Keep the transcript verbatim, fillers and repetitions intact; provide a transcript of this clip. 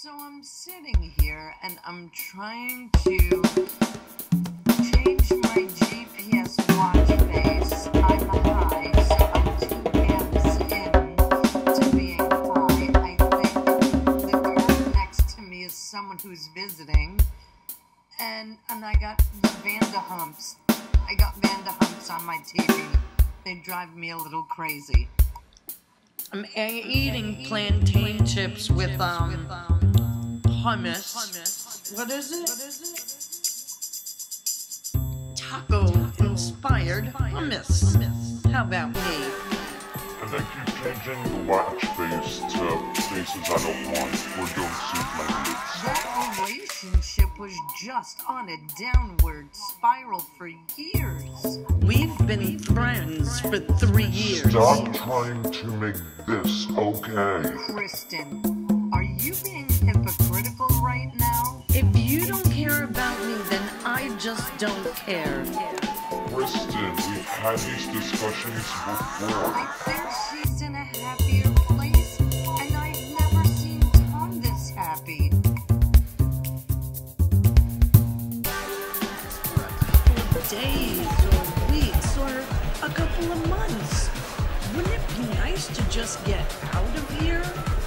So I'm sitting here and I'm trying to change my G P S watch face. I'm high, so I'm two hands in to being high. I think the girl next to me is someone who's visiting. And and I got the Vanda humps. I got Vanda humps on my T V. They drive me a little crazy. I'm eating plantain chips with um hummus. What is it? Taco inspired hummus. How about me? And they keep changing the watch face to faces I don't want. We're doing soup language. That relationship was just on a downward spiral for years. We've been friends for three years. Stop trying to make this okay. Kristen, are you being hypocritical right now? If you don't care about me, then I just don't care. Kristen, we've had these discussions before. I think she's in a happier place, and I've never seen Tom this happy. For a couple of days, or weeks, or a couple of months. Wouldn't it be nice to just get out of here?